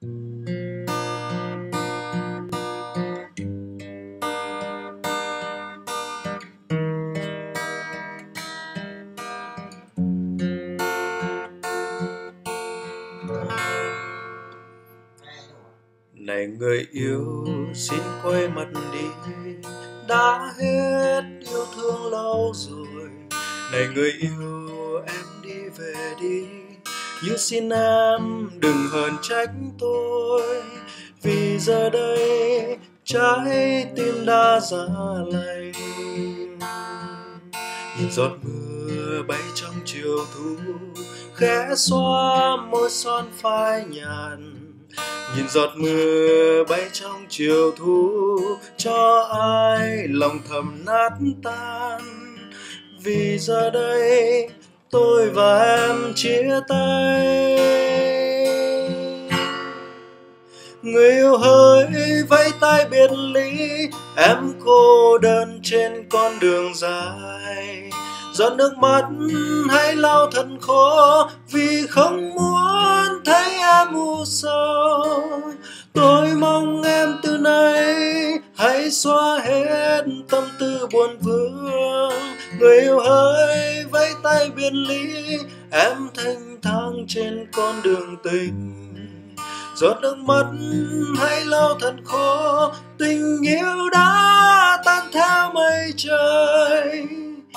Này người yêu xin quay mặt đi, đã hết yêu thương lâu rồi. Này người yêu em đi về đi, nhưng xin em đừng hờn trách tôi, vì giờ đây trái tim đã giá lạnh. Nhìn giọt mưa bay trong chiều thu, khẽ xoa môi son phai nhạt. Nhìn giọt mưa bay trong chiều thu, cho ai lòng thầm nát tan. Vì giờ đây tôi và em chia tay. Người yêu hỡi vẫy tay biệt ly, em cô đơn trên con đường dài. Giọt nước mắt hãy lau thật khô, vì không muốn thấy em u sầu. Tôi mong em từ nay hãy xóa hết tâm tư buồn vương. Người yêu hỡi vẫy tay biệt ly, em thanh thang trên con đường tình. Giọt nước mắt hãy lau thật khô, tình yêu đã tan theo mây trời.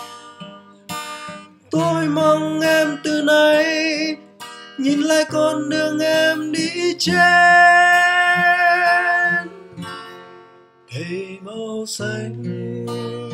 Tôi mong em từ nay nhìn lại con đường em đi trên, đầy màu xanh.